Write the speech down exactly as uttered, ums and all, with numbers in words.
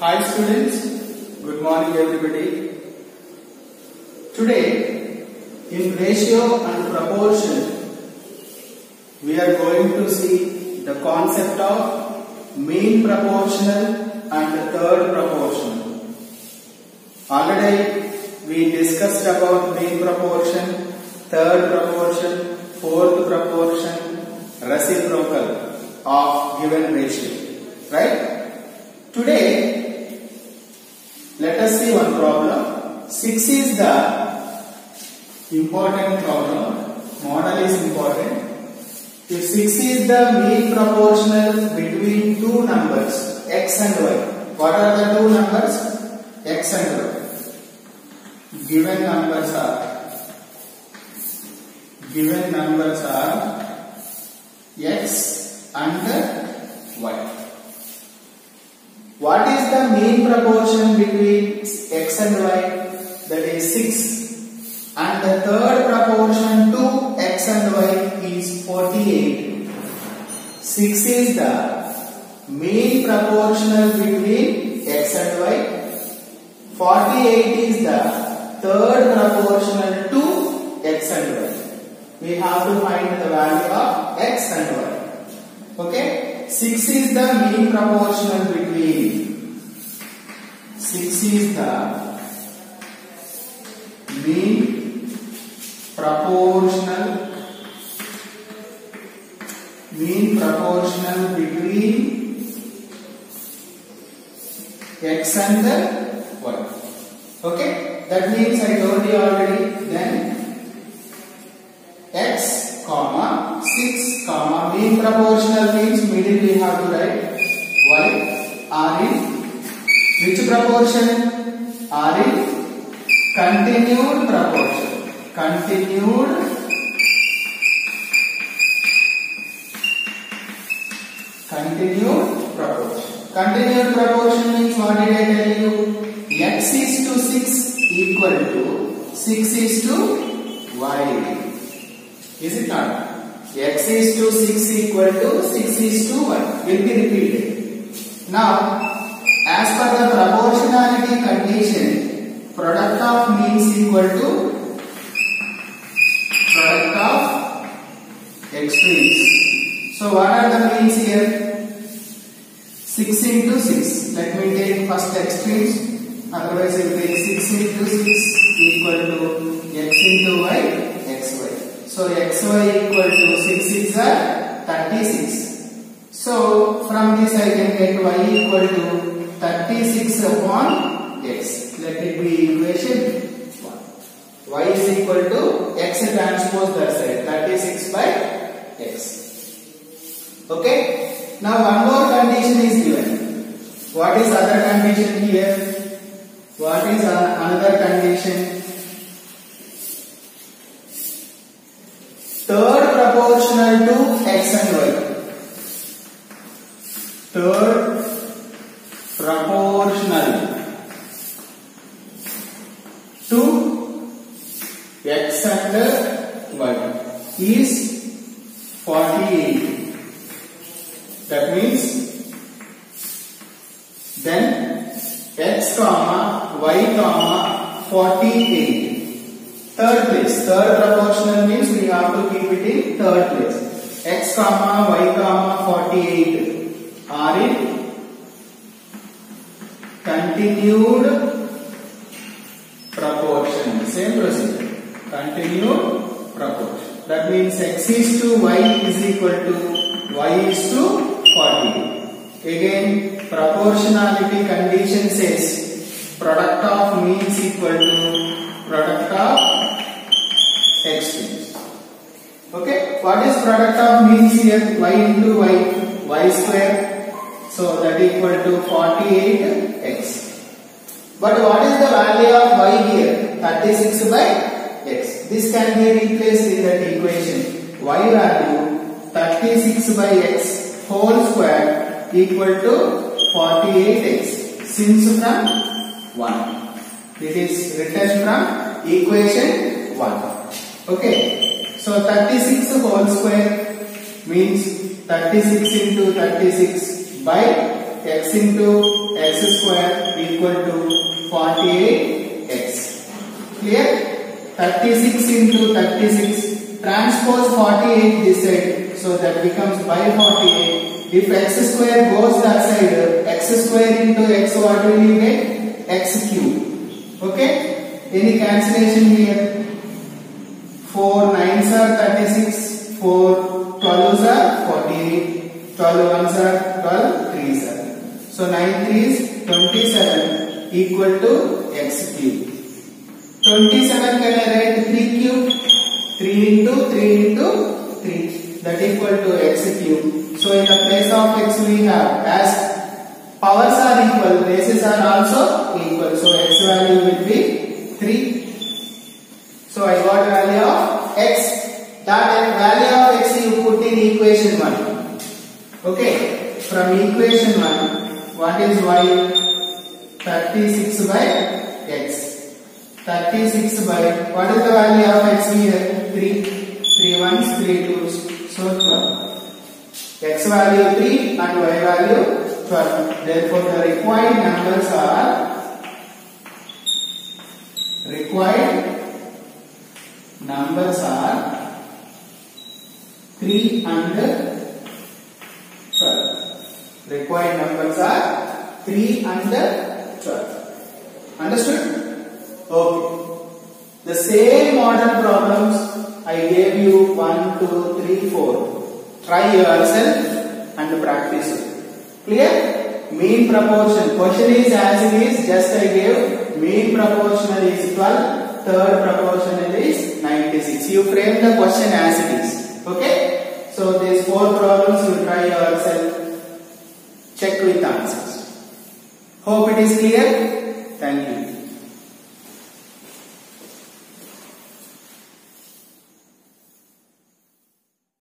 Hi students, good morning everybody. Today in ratio and proportion we are going to see the concept of mean proportional and third proportional. Already we discussed about mean proportion, third proportion, fourth proportion, reciprocal of given ratio, right? Today let us see one problem. six is the important problem. Model is important. If six is the mean proportional between two numbers x and y, what are the two numbers? X and y. Given numbers are given numbers are x and y. What is the mean proportion between x and y? That is six. And the third proportion to x and y is forty-eight. six is the mean proportional between x and y. forty-eight is the third proportional to x and y. We have to find the value of x and y. Okay? six is the mean proportional between six is the mean proportional mean proportional between x and y. Okay, that means I told you already. Then x comma six comma mean proportional means middle we have to write y are in which proportion? Are in continued proportion. Continued continued proportion. Continued proportion means what did I tell you? X is to six equal to six is to y. Is it not? X is to six equal to six is to y. Will be repeated. Now, as per the proportionality condition, product of means equal to product of extremes. So, what are the means here? six into six. Let me take first extremes. Otherwise, it will take six into six equal to x into y, xy. So, xy equal to six is a thirty-six. So, from this I can get y equal to thirty-six upon x. Let it be equation one. Y is equal to x transpose that side. thirty-six by x. Okay. Now, one more condition is given. What is other condition here? What is another condition? Third proportional to x and y. Third proportional to x and y is forty-eight. That means then x comma y comma forty-eight. Third place. Third proportional means we have to keep it in third place. X comma y comma forty-eight are in continued proportion. Same procedure. Continued proportion. That means x is to y is equal to y is to forty-eight. Again, proportionality condition says product of means equal to product of extremes. Okay, what is product of means here? Y into y, y square. So that equal to forty-eight x. But what is the value of y here? thirty-six by x. This can be replaced in that equation. Y value thirty-six by x whole square equal to forty-eight x. Since from one. It is written from equation one. Okay. So thirty-six whole square means thirty-six into thirty-six by x into x square equal to forty-eight x. Clear? thirty-six into thirty-six, transpose forty-eight this side, so that becomes by forty-eight. If x square goes that side, x square into x, what will you get? X cube. Okay? Any cancellation here? four nines are thirty-six, four twelves are forty-eight, twelve ones are twelve, threes are. So nine threes, twenty-seven equal to x cube. twenty-seven can I write three cube? three into three into three, that equal to x cube. So in the place of x we have, as powers are equal, bases are also equal. So x value will be three. So I got value of x. That value of x you put in equation one. Okay. From equation one, what is y? thirty-six by x. thirty-six by, what is the value of x here? three. three ones, three twos. So twelve. X value three and y value twelve. Therefore the required numbers are required numbers are three and twelve. Required numbers are three and twelve. Understood? Okay. The same model problems I gave you one, two, three, four. Try yourself and practice it. Clear? Mean proportion. Question is as it is, just I gave. Mean proportional is twelve. Third proportional is ninety-six. You frame the question as it is. Okay? So these four problems you try yourself. Check with answers. Hope it is clear. Thank you.